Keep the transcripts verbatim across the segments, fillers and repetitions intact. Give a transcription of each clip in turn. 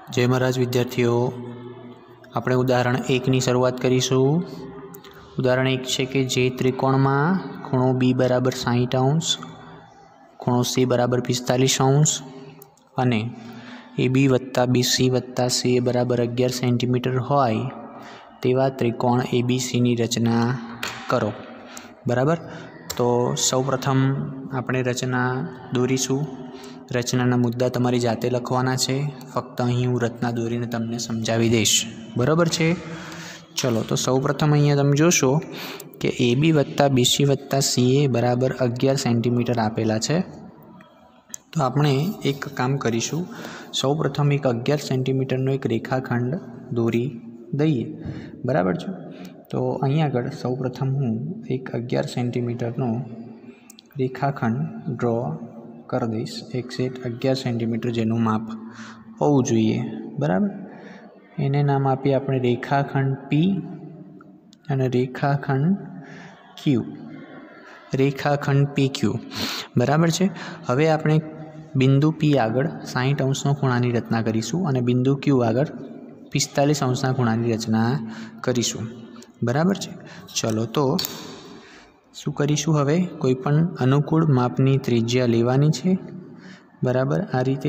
जय महाराज विद्यार्थीओ, આપણે ઉદાહરણ એકની શરૂઆત કરીશું। ઉદાહરણ એક છે કે જે ત્રિકોણમાં ખૂણો બી બરાબર સાઠ અંશ, ખૂણો સી બરાબર પિસ્તાલીસ અંશ અને એ બી વત્તા બીસી વત્તા સી બરાબર અગિયાર સેન્ટીમીટર હોય તેવા ત્રિકોણ એબીસીની રચના કરો। બરાબર, તો સૌપ્રથમ આપણે રચના દોરીશું। રચનાના મુદ્દા તમારી જાતે લખવાના છે, ફક્ત અહીં હું રચના દોરીને તમને સમજાવી દઈશ। બરાબર છે, ચલો તો સૌપ્રથમ અહીંયા તમે જોશો કે એ બી વત્તા બીસી વત્તા સી એ બરાબર અગિયાર સેન્ટીમીટર આપેલા છે। તો આપણે એક કામ કરીશું, સૌપ્રથમ એક અગિયાર સેન્ટીમીટરનો એક રેખાખંડ દોરી દઈએ। બરાબર છે, તો અહીંયા આગળ સૌપ્રથમ હું એક અગિયાર સેન્ટીમીટરનો રેખાખંડ ડ્રો કરી દઈશ। એક્ઝેક્ટ અગિયાર સેન્ટીમીટર જેનું માપ હોવું જોઈએ। બરાબર, એને નામ આપીએ આપણે રેખાખંડ પી અને રેખાખંડ ક્યુ, રેખાખંડ પી ક્યુ। બરાબર છે, હવે આપણે બિંદુ પી આગળ સાઠ અંશનો ખૂણાની રચના કરીશું અને બિંદુ ક્યુ આગળ પિસ્તાલીસ અંશના ખૂણાની રચના કરીશું। બરાબર છે, ચલો તો શું કરીશું, હવે કોઈ પણ અનુકૂળ માપની ત્રિજ્યા લેવાની છે। બરાબર, આ રીતે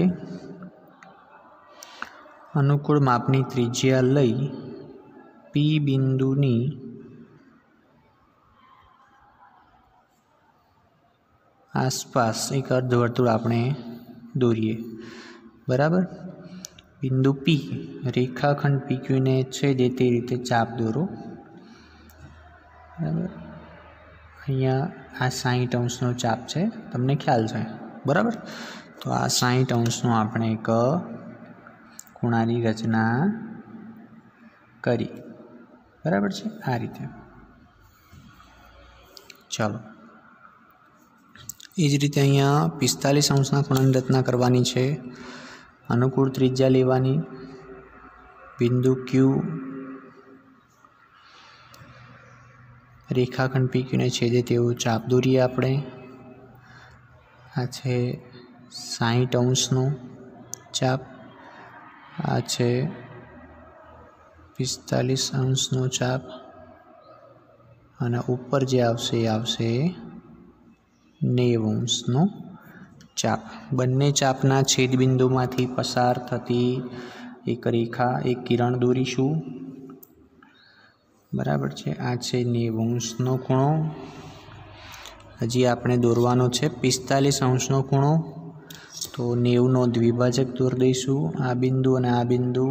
અનુકૂળ માપની ત્રિજ્યા લઈ પી બિંદુની આસપાસ એક અર્ધવર્તુળ આપણે દોરીએ। બરાબર, બિંદુ પી રેખાખંડ પી ક્યુને છેદે તે રીતે ચાપ દોરો। બરાબર, અહીંયા આ સાઠ અંશનો ચાપ છે, તમને ખ્યાલ છે। બરાબર, તો આ સાઠ અંશનો આપણે એક ખૂણાની રચના કરી। બરાબર છે, આ રીતે। ચાલો, એ જ રીતે અહીંયા પિસ્તાલીસ અંશના ખૂણાની રચના કરવાની છે। અનુકૂળ ત્રિજ્યા લેવાની, બિંદુ ક્યુ રેખાખંડ પી ક્યુને છેદે તેવું ચાપ દોરીએ આપણે। આ છે સાઠ અંશનો ચાપ, આ છે પિસ્તાલીસ અંશનો ચાપ અને ઉપર જે આવશે એ આવશે નેવું અંશનો ચાપ। બંને ચાપના છેદબિંદુમાંથી પસાર થતી એક રેખા, એક કિરણ દોરીશું। બરાબર છે, આ છે નેવું અંશનો ખૂણો, હજી આપણે દોરવાનો છે પિસ્તાલીસ અંશનો ખૂણો, તો નેવુંનો દ્વિભાજક દોરી દઈશું। આ બિંદુ અને આ બિંદુ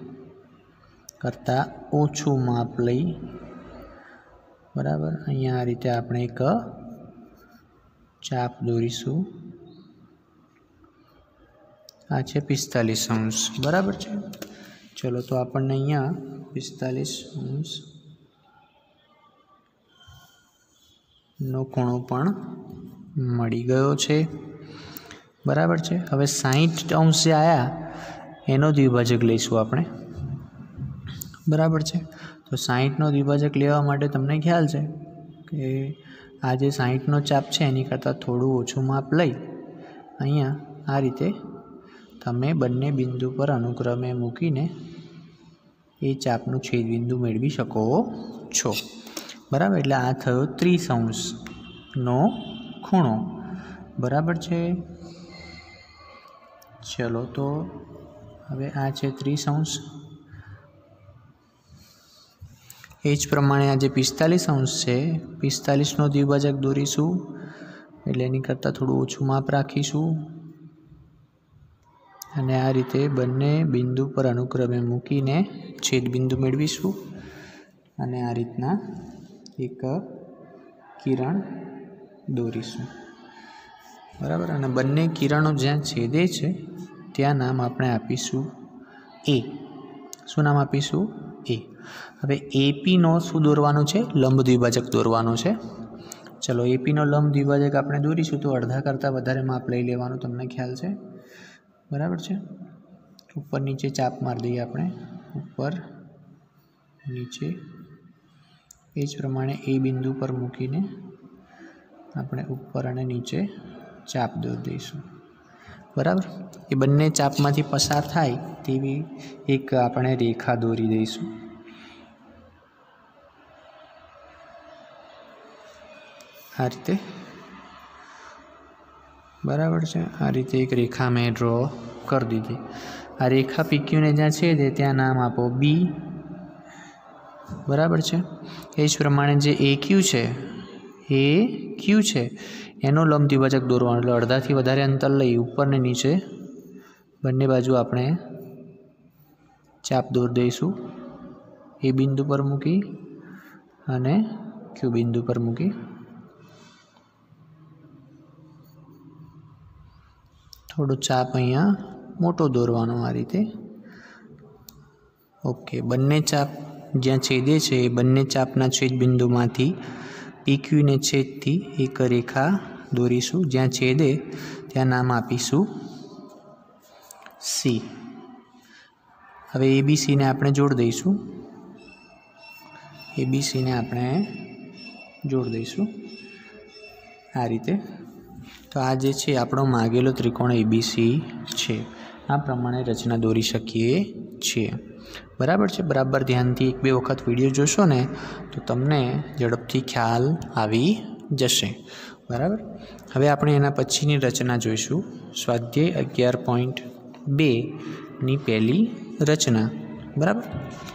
કરતાં ઓછું માપ લઈ, બરાબર, અહીંયા આ રીતે આપણે એક ચાપ દોરીશું। આ છે પિસ્તાલીસ અંશ। બરાબર છે, ચલો તો આપણને અહીંયા પિસ્તાલીસ અંશ નો ખૂણો પણ મળી ગયો છે। બરાબર છે, હવે સાઠ અંશ જે આવ્યા એનો દ્વિભાજક લઈશું આપણે। બરાબર છે, તો સાઠનો દ્વિભાજક લેવા માટે તમને ખ્યાલ છે કે આ જે સાઠનો ચાપ છે એની કરતાં થોડું ઓછું માપ લઈ અહીંયા આ રીતે તમે બંને બિંદુ પર અનુક્રમે મૂકીને એ ચાપનું છેદબિંદુ મેળવી શકો છો। બરાબર, એટલે આ થયો ત્રીસ અંશનો ખૂણો। બરાબર છે, ચલો તો હવે આ છે ત્રીસ અંશ, એ જ પ્રમાણે આ જે પિસ્તાલીસ અંશ છે, પિસ્તાલીસનો દ્વિભાજક દોરીશું, એટલે એની કરતાં થોડું ઓછું માપ રાખીશું અને આ રીતે બંને બિંદુ પર અનુક્રમે મૂકીને છેદબિંદુ મેળવીશું અને આ રીતના એક કિરણ દોરીશું। બરાબર, અને બંને કિરણો જ્યાં છેદે છે ત્યાં નામ આપણે આપીશું એ। શું નામ આપીશું? એ। હવે એપીનો શું દોરવાનું છે? લંબ દ્વિભાજક દોરવાનું છે। ચલો, એપીનો લંબ દ્વિભાજક આપણે દોરીશું તો અડધા કરતાં વધારે માપ લઈ લેવાનું, તમને ખ્યાલ છે। બરાબર છે, ઉપર નીચે ચાપ મારી દઈએ આપણે, ઉપર નીચે, એ જ પ્રમાણે એ બિંદુ પર મૂકીને આપણે ઉપર અને નીચે ચાપ દોરી દઈશું। બરાબર, એ બંને ચાપમાંથી પસાર થાય તેવી એક આપણે રેખા દોરી દઈશું। આ રીતે बराबर है। आ रीते एक रेखा में ड्रॉ कर दीधी। आ रेखा पीक्यू ने ज्यां छेदे त्यां नाम आपो बी। बराबर है। ए ज प्रमाणे जे ए क्यू है ए क्यू है एनो लंब द्विभाजक दौरवानो एटले अर्धाथी वधारे अंतर लई उपर ने नीचे बंने बाजू आपणे चाप दौर दईशुं। ए बिंदु पर मूकी अने क्यू बिंदु पर मूकी थोड़ो चाप अहींया मोटो दौरवानो आ रीते। ओके, बंने चाप ज्यां छेदे छे ए बंने चापना छेद बिंदुमांथी पीक्यू ने छेदथी एक रेखा दौरीशुं। ज्यां छेदे त्यां नाम आपीशुं सी। हवे ए बी सी ने आपणे जोड़ दईशुं। ए बी सी ने आपणे जोड़ दईशुं आ रीते। तो आ जे छे आपणो मागेलो त्रिकोण ए बी सी छे। आ प्रमाणे रचना दौरी शकीए छीए। बराबर है। बराबर ध्यानथी एक बे वखत विडियो जोशो ने तो तमने झड़पथी ख्याल आवी जशे। बराबर। हवे आपणे एना पछीनी रचना जोईशुं। स्वाध्याय अगियार पॉइंट बे नी पहली रचना। बराबर।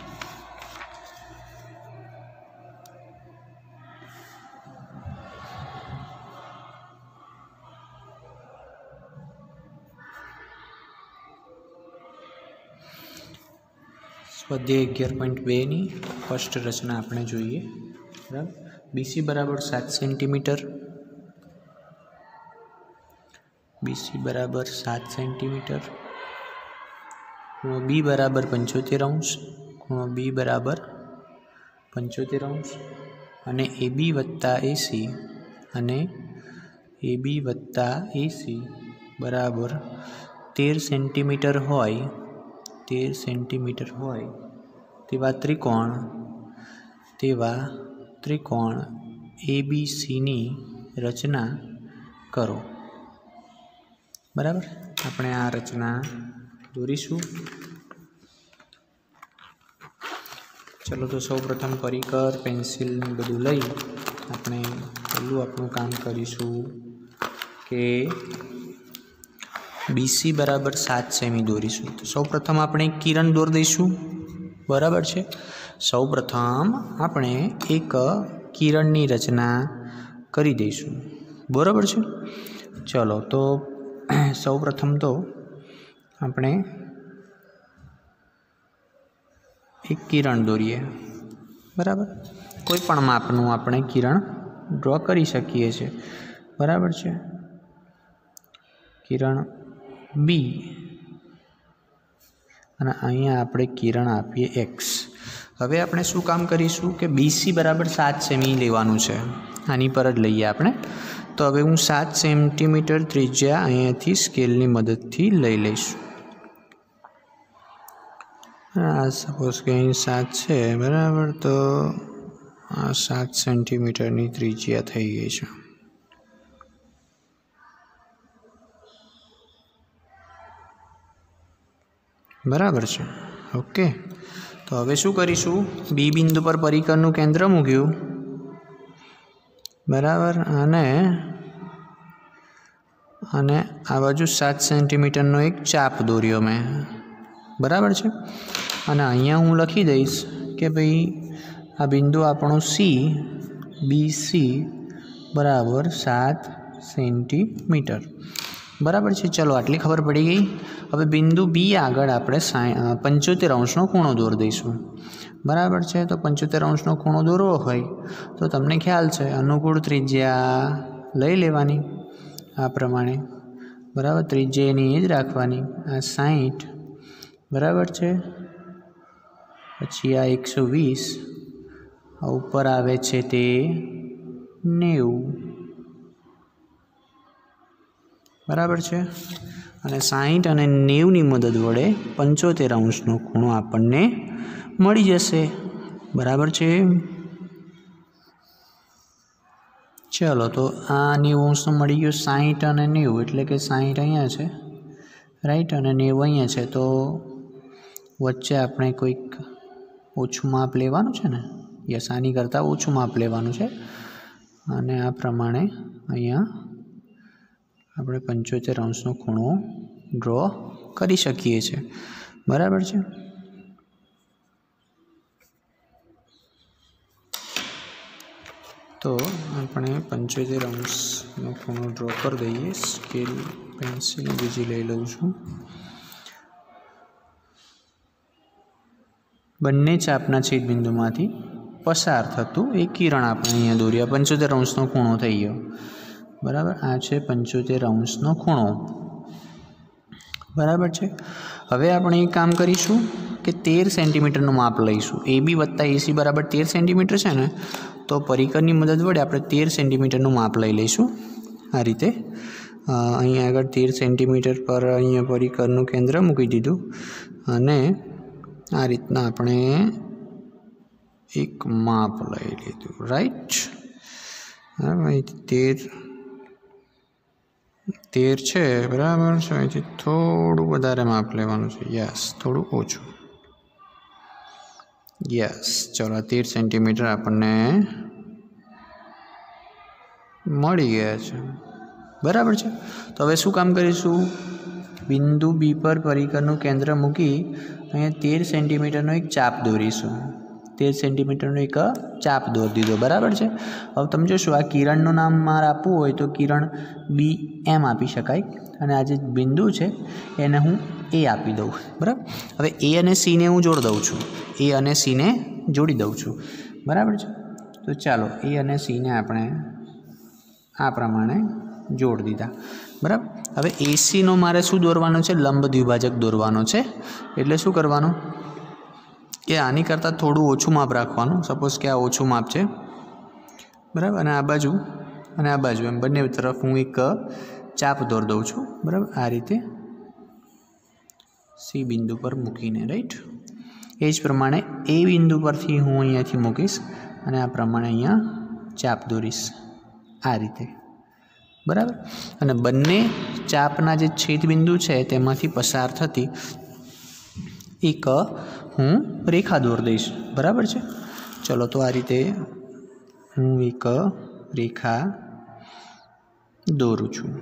स्वाध्याय अगियार पॉइंट बे नी फर्स्ट रचना आपणे जोईए। बराबर। बीसी बराबर सात सेंटीमीटर। बीसी बराबर सात सेंटीमीटर। खूणो बी बराबर पंचोतेर अंश। खूणो बी बराबर पंचोतेर अंश अने ए बी वत्ता ए सी अने ए बी वत्ता ए सी बराबर तेर सेंटीमीटर होय तेर सेंटीमीटर होय तेवा त्रिकोण तेवा त्रिकोण ए बी सी नी रचना करो। बराबर। આપણે આ રચના દોરીશું। चलो तो सौ प्रथम परिकर पेन्सिल ने बधुं लई આપણે પહેલું આપણું કામ કરીશું કે बीसी बराबर सात सेमी दौरीशुं। तो सौ प्रथम આપણે किरण दौर दईशुं। बराबर है। सौ प्रथम આપણે एक किरणनी रचना करी दईशुं। बराबर है। चलो तो सौ प्रथम तो આપણે एक किरण दौरीए। बराबर। कोईपण मापनु આપણે किरण ड्रॉ करी शकीए छे। बराबर है। किरण बी अने अहींया आपणे किरण आपीए एक्स। हवे आपणे शुं काम करीशुं कि बीसी बराबर सात सेमी लेवानुं छे। आनी पर ज लईए आपणे। तो हवे हूँ सात सेंटीमीटर त्रिज्या अहींयाथी स्केलनी मददथी लई लईश। आ सपोज के अहीं सात है। बराबर। तो आ सात सेंटीमीटर नी त्रिज्या थई गई है। बराबर है। ओके। तो हवे शुं करीशुं बी बिंदु पर परिकरनुं केंद्र मूक्युं। बराबर। अने अने आ बाजू सात सेंटीमीटरनो एक चाप दौर्यो मैं। बराबर है। अने अहींया हूँ लखी दईश के भाई आ बिंदु आपणो सी बी सी बराबर सात सेंटीमीटर। बराबर है। चलो आटली खबर पड़ी गई। हवे बिंदु बी आगळ आपणे पंचोतेर अंशनो खूणो दौर दईशुं। बराबर है। तो पंचोतेर अंशनो खूणो दौरवो होय तो तमने ख्याल है अनुकूल त्रिज्या लई लेवानी आ प्रमाणे। बराबर। त्रिज्या एनी ए ज राखवानी। आ साठ। बराबर है। पछी आ एक सौ वीस आ उपर आवे छे ते नेवु। बराबर है। अने साठ अने नेवु नी मदद वडे पंचोतेर अंशनो खूणो आपणने मळी जशे। बराबर है। चलो तो आ नेवु अंशनो मळी गयो साठ अने नेवु एटले के साठ अहींया छे। राइट। अने नेवु अहींया छे तो વચ્ચે આપણે કોઈક ઓછું માપ લેવાનું છે ને, યસ આની કરતાં ઓછું માપ લેવાનું છે અને આ પ્રમાણે અહીંયા આપણે પંચોતેર અંશનો ખૂણો ડ્રો કરી શકીએ છીએ. બરાબર છે. તો આપણે પંચોતેર અંશનો ખૂણો ડ્રો કરી દઈએ. સ્કેલ પેન્સિલ બીજી લઈ લઉં છું. બંને ચાપના છેદબિંદુમાંથી પસાર થતું એક કિરણ આપણે અહીંયા દોર્યા. પંચોતેર અંશનો ખૂણો થઈ ગયો. બરાબર. આ છે પંચોતેર અંશનો ખૂણો. બરાબર છે. હવે આપણે એક કામ કરીશું કે તેર સેન્ટીમીટરનું માપ લઈશું. એ બી વત્તા એસી બરાબર તેર સેન્ટીમીટર છે ને, તો પરિકરની મદદ વડે આપણે તેર સેન્ટીમીટરનું માપ લઈ લઈશું. આ રીતે અહીંયા આગળ તેર સેન્ટીમીટર પર અહીંયા પરિકરનું કેન્દ્ર મૂકી દીધું અને આ રીતના આપણે એક માપ લઈ લીધું. રાઈટ. હવે તેર તેર છે બરાબર છે. અહીંથી થોડું વધારે માપ લેવાનું છે. યસ, થોડું ઓછું. યસ. ચલો, તેર સેન્ટીમીટર આપણને મળી ગયા છે. બરાબર છે. તો હવે શું કામ કરીશું? બિંદુ બી પર પરિકરનું કેન્દ્ર મૂકી અહીંયા તેર સેન્ટીમીટરનો એક ચાપ દોરીશું. તેર સેન્ટીમીટરનો એક ચાપ દોરી દીધો. બરાબર છે. હવે તમે જોશો આ કિરણનું નામ મારે આપવું હોય તો કિરણ બી એમ આપી શકાય અને આ જે બિંદુ છે એને હું એ આપી દઉં. બરાબર. હવે એ અને સીને હું જોડી દઉં છું. એ અને સીને જોડી દઉં છું. બરાબર છે. તો ચાલો એ અને સીને આપણે આ પ્રમાણે જોડી દીધા. બરાબર. હવે એસીનો મારે શું દોરવાનો છે? લંબ દ્વિભાજક દોરવાનો છે. એટલે શું કરવાનું કે આની કરતાં થોડું ઓછું માપ રાખવાનું. સપોઝ કે આ ઓછું માપ છે. બરાબર. અને આ બાજુ અને આ બાજુ એમ બંને તરફ હું એક ચાપ દોર દઉં છું. બરાબર. આ રીતે સી બિંદુ પર મૂકીને. રાઈટ. એ જ પ્રમાણે એ બિંદુ પરથી હું અહીંયાથી મૂકીશ અને આ પ્રમાણે અહીંયા ચાપ દોરીશ. આ રીતે. બરાબર. અને બંને ચાપના જે છેદબિંદુ છે તેમાંથી પસાર થતી એક હું રેખા દોર દઈશ. બરાબર છે. ચલો, તો આ રીતે હું એક રેખા દોરું છું.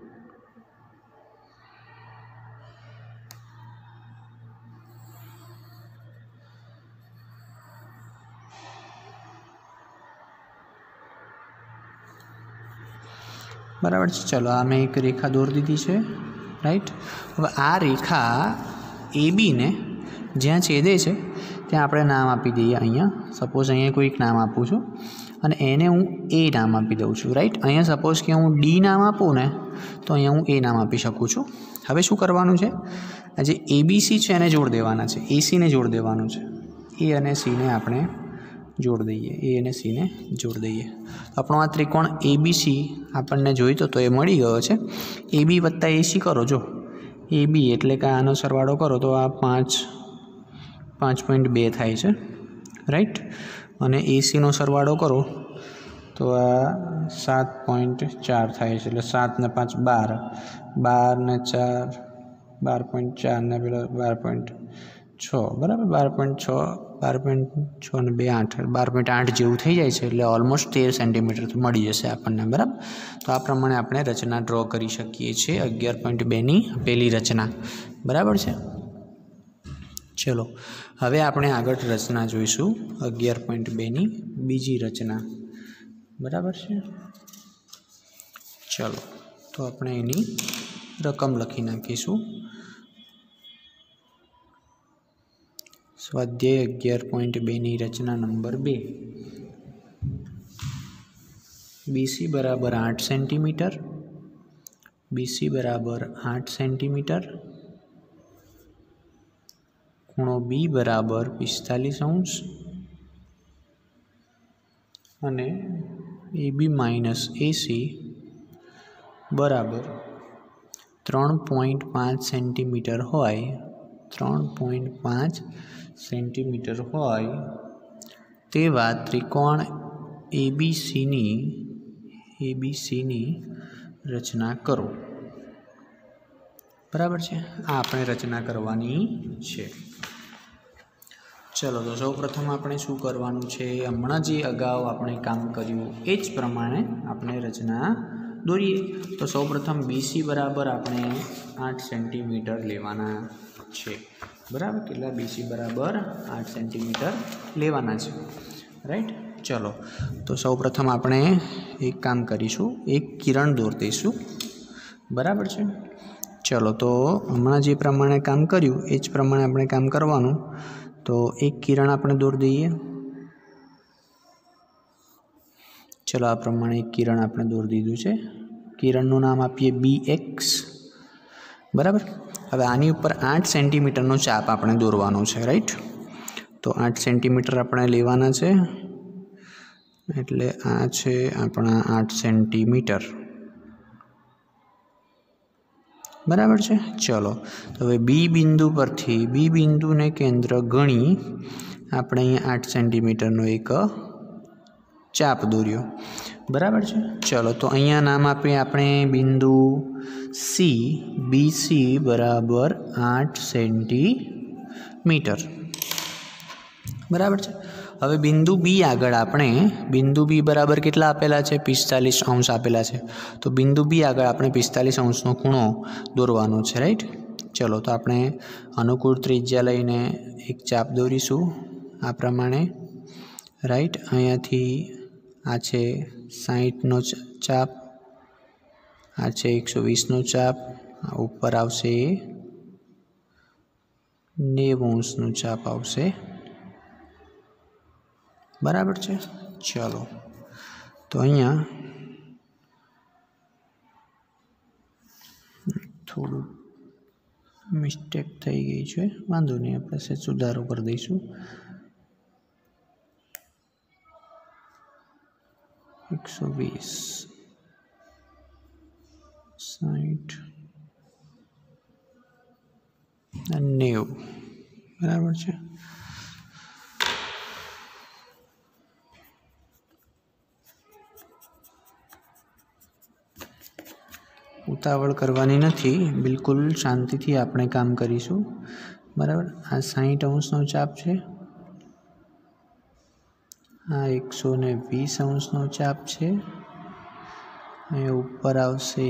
બરાબર છે. ચલો, આ મેં એક રેખા દોરી દીધી છે. રાઈટ. હવે આ રેખા એ બીને જ્યાં છેદે છે ત્યાં આપણે નામ આપી દઈએ. અહીંયા સપોઝ અહીંયા કોઈક નામ આપું છું અને એને હું એ નામ આપી દઉં છું. રાઈટ. અહીંયા સપોઝ કે હું ડી નામ આપું ને તો અહીંયા હું એ નામ આપી શકું છું. હવે શું કરવાનું છે? આ જે એબીસી છે એને જોડ દેવાના છે. એસીને જોડ દેવાનું છે. એ અને સીને આપણે જોડ દઈએ. એ અને સીને જોડ દઈએ. આપણો આ ત્રિકોણ એબીસી આપણને જોઈતો તો એ મળી ગયો છે. એ બી વત્તા એસી કરો. જો એ બી એટલે કે આનો સરવાળો કરો તો આ પાંચ પાંચ પોઈન્ટ બે થાય છે. રાઈટ. અને એસીનો સરવાળો કરો તો આ સાત પોઈન્ટ ચાર થાય છે. એટલે સાત ને પાંચ બાર, બાર ને ચાર બાર પોઈન્ટ ચાર ને પેલા બાર પોઈન્ટ છ. બરાબર. બાર પોઈન્ટ છ બાર પોઈન્ટ છ ને બે આઠ બાર પોઈન્ટ આઠ જેવું થઈ જાય છે. એટલે ઓલમોસ્ટ તેર સેન્ટીમીટર મળી જશે આપણને. બરાબર. તો આ પ્રમાણે આપણે રચના ડ્રો કરી શકીએ છીએ અગિયાર પોઈન્ટ બેની પહેલી રચના. બરાબર છે. ચલો, હવે આપણે આગળ રચના જોઈશું અગિયાર પોઈન્ટ બેની બીજી રચના. બરાબર છે. ચલો, તો આપણે એની રકમ લખી નાખીશું. સ્વાધ્યાય અગિયાર પોઈન્ટ બેની રચના નંબર બે. બીસી બરાબર આઠ સેન્ટીમીટર. બીસી બરાબર આઠ સેન્ટીમીટર. ખૂણો બી બરાબર પિસ્તાલીસ અંશ અને એ બી માઇનસ એસી બરાબર ત્રણ પોઈન્ટ પાંચ સેન્ટીમીટર હોય ત્રણ પોઈન્ટ પાંચ સેન્ટીમીટર હોય તેવા ત્રિકોણ એબીસીની એબીસીની રચના કરો. બરાબર છે. આ આપણે રચના કરવાની છે. चलो तो सौ प्रथम આપણે શું કરવાનું છે હમણાં જે અગાઉ આપણે કામ કર્યું એ જ પ્રમાણે આપણે રચના દોરીએ તો સૌ પ્રથમ બીસી બરાબર આપણે આઠ સેન્ટીમીટર લેવાના છે બરાબર કેટલા બીસી બરાબર આઠ સેન્ટીમીટર લેવાના છે રાઈટ ચલો તો સૌ પ્રથમ આપણે એક કામ કરીશું એક કિરણ દોર દઈશું બરાબર છે ચલો તો હમણાં જે પ્રમાણે કામ કર્યું એ જ પ્રમાણે આપણે કામ કરવાનું तो एक किरण આપણે દોર દઈએ ચલો આ પ્રમાણે એક કિરણ આપણે દોર દીધું છે કિરણનું નામ આપીએ બી એક્સ બરાબર હવે આની ઉપર આઠ સેન્ટીમીટરનો ચાપ આપણે દોરવાનો છે રાઈટ તો આઠ સેન્ટીમીટર આપણે લેવાના છે એટલે આ છે આપણા આઠ સેન્ટીમીટર बराबर है चलो तो हवे बी बिंदु पर थी बी बिंदु ने केंद्र गणी आपणे अहीं आठ सेंटीमीटर एक चाप दौर्यो बराबर है चलो तो अहीं नाम आपे आपणे बिंदु सी बी सी बराबर आठ सेंटीमीटर बराबर है हवे बिंदु बी आगळ आपणे बिंदु बी बराबर केटला आपेला छे पिस्तालीस अंश आपेला छे तो बिंदु बी आगळ आपणे पिस्तालीस अंशनो खूणो दौरवानो छे राइट चलो तो आपणे अनुकूल त्रिज्या लईने एक चाप दौरीशुं आ प्रमाणे राइट अहींयाथी आ छे साठ नो चाप आ छे एक सौ वीस नो चाप उपर आवशे नेवु अंशनो चाप आवशे बराबर है चलो तो अहींया थोड़ू मिस्टेक थई गई है वांधो नहीं आपणे से सुधारो कर दईशुं एक सौ वीस साठ नेव बराबर है उतावल करवानी नहीं बिल्कुल शांति थी आपणे काम करीशुं बराबर आ साठ अंशनो चाप है आ एक सौ ने वीस अंशनो चाप है अहीं उपर आवशे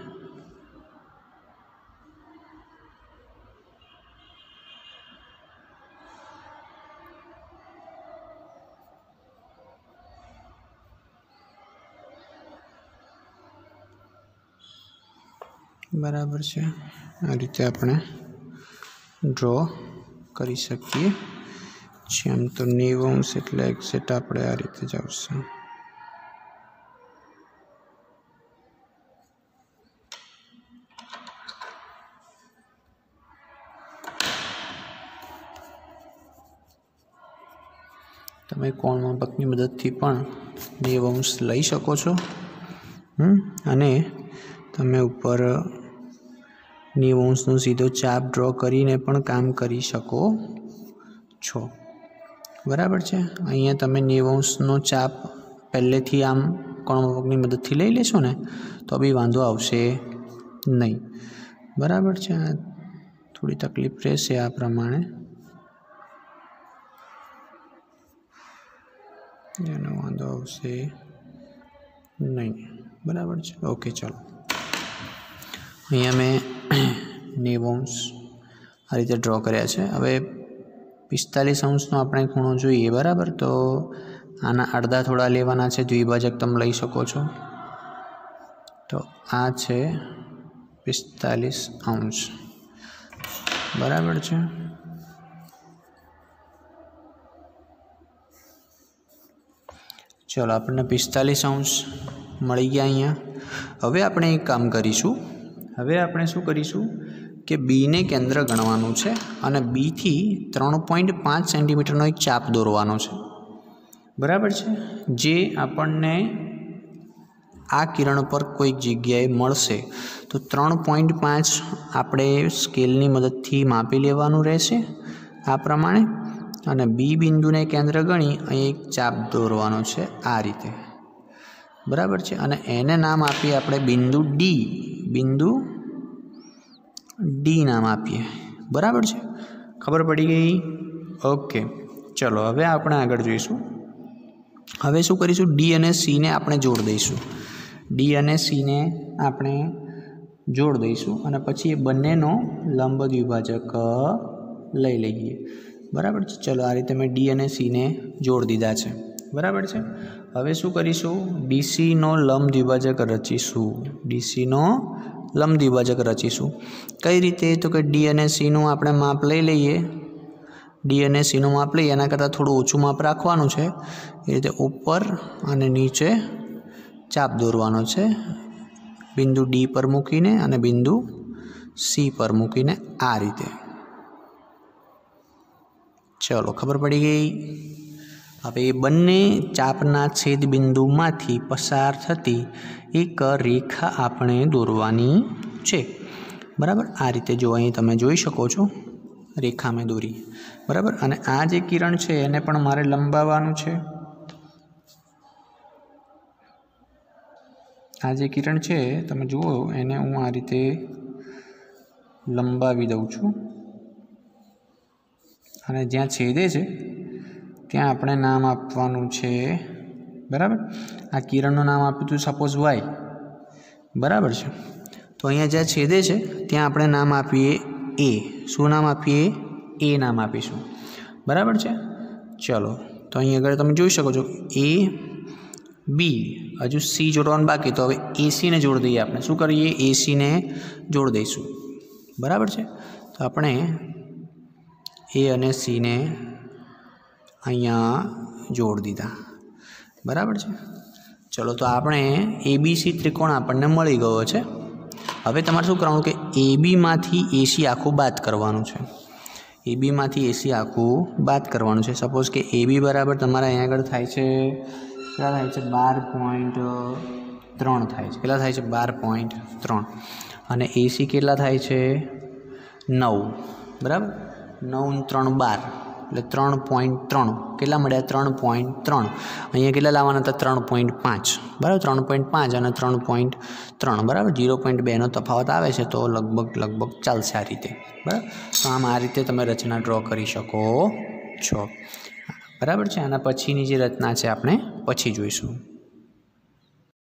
बराबर है आ रीते आपणे ड्रॉ करी सकीए छे आम तो नेवु अंश एटले एक्सेट आपणे आ रीते ज आवशे तमे कोण मापकनी मददथी पण नेवु अंश लई शको छो हम्म अने तमे उपर नेवु अंशनो सीधो चाप ड्रॉ करीने पण काम करी शको छो बराबर है अहींया तमे नेवु अंशनो चाप पहलेथी आम कोणमापकनी मददथी लई लेशो ने तो बी वांधो आवशे नहीं बराबर है थोड़ी तकलीफ रहेशे आ प्रमाणे एनो वांधो आवशे नहीं बराबर है ओके चलो अहींया मैं नेवु अंश आ रीते ड्रॉ कर्या छे हवे पिस्तालीस अंशनो आपणे खूणो जोईए बराबर तो आना अर्धा थोड़ा लेवाना छे द्विभाजक तमे लई शको छो तो आ छे पिस्तालीस अंश बराबर है चलो आपने पिस्तालीस अंश मळी गया अहींया हवे आपणे एक काम करीशुं हवे आपणे शुं करीशुं कि बी ने केंद्र गणवानुं छे अने बी थी त्रण पॉइंट पांच सेंटीमीटरनो एक चाप दौरवानो छे बराबर है जे आपणने आ किरण पर कोई जग्याए मळशे तो त्रण पॉइंट पांच आपणे स्केलनी मददथी मापी लेवानुं रहेशे आ प्रमाणे अने बी बिंदुने केंद्र गणी अहीं एक चाप दौरवानो छे आ रीते बराबर है अने एने नाम आपीए आपणे बिंदु डी बिंदु डी नाम आपीए बराबर है खबर पड़ी गई ओके चलो हवे આપણે આગળ જોઈશું। હવે શું કરીશું, ડી અને સી ને આપણે જોડ દઈશું। ડી અને સી ને આપણે જોડ દઈશું અને પછી એ બંનેનો લંબ દ્વિભાજક લઈ લઈએ। બરાબર છે। ચલો આ રીતે મેં ડી અને સી ને જોડ દીધા છે। બરાબર છે। હવે શું કરીશું, ડીસીનો લંબ દ્વિભાજક રચીશું। ડીસીનો લંબ દ્વિભાજક રચીશું કઈ રીતે, તો કે ડી અને સીનું આપણે માપ લઈ લઈએ। ડી અને સીનું માપ લઈએ, એના કરતાં થોડું ઓછું માપ રાખવાનું છે। એ રીતે ઉપર અને નીચે ચાપ દોરવાનો છે, બિંદુ ડી પર મૂકીને અને બિંદુ સી પર મૂકીને આ રીતે। ચલો ખબર પડી ગઈ। હવે એ બંને ચાપના છેદ બિંદુમાંથી પસાર થતી એક રેખા આપણે દોરવાની છે। બરાબર, આ રીતે જો અહીં તમે જોઈ શકો છો, રેખા મેં દોરી। બરાબર, અને આ જે કિરણ છે એને પણ મારે લંબાવવાનું છે। આ જે કિરણ છે તમે જુઓ, એને હું આ રીતે લંબાવી દઉં છું અને જ્યાં છેદે છે ત્યાં આપણે નામ આપવાનું છે। બરાબર, આ કિરણનું નામ આપ્યું હતું સપોઝ વાય। બરાબર છે, તો અહીંયા જ્યાં છેદે છે ત્યાં આપણે નામ આપીએ એ। શું નામ આપીએ, એ નામ આપીશું। બરાબર છે। ચલો તો અહીં આગળ તમે જોઈ શકો છો એ બી, હજુ સી જોડવાનું બાકી, તો હવે એસીને જોડ દઈએ આપણે। શું કરીએ, એસીને જોડ દઈશું। બરાબર છે, તો આપણે એ અને સીને અહીંયા જોડ દીધા। બરાબર છે। ચલો તો આપણે એબીસી ત્રિકોણ આપણને મળી ગયો છે। હવે તમારે શું કરવાનું કે એબીમાંથી એસી આખું બાદ કરવાનું છે। એબીમાંથી એસી આખું બાદ કરવાનું છે। સપોઝ કે એબી બરાબર તમારે અહીંયા આગળ થાય છે, કેટલા થાય છે, બાર પોઈન્ટ ત્રણ થાય છે। કેટલા થાય છે, બાર પોઈન્ટ ત્રણ। અને એસી કેટલા થાય છે, નવ। બરાબર, નવ ત્રણ બાર એટલે ત્રણ પોઈન્ટ ત્રણ કેટલા મળ્યા, ત્રણ પોઈન્ટ ત્રણ। અહીંયા કેટલા લાવવાના હતા, ત્રણ પોઈન્ટ પાંચ। બરાબર, ત્રણ પોઈન્ટ પાંચ અને ત્રણ પોઈન્ટ ત્રણ। બરાબર, ઝીરો પોઈન્ટ બેનો તફાવત આવે છે, તો લગભગ લગભગ ચાલશે આ રીતે। બરાબર, તો આમ આ રીતે તમે રચના ડ્રો કરી શકો છો। બરાબર છે, આના પછીની જે રચના છે આપણે પછી જોઈશું।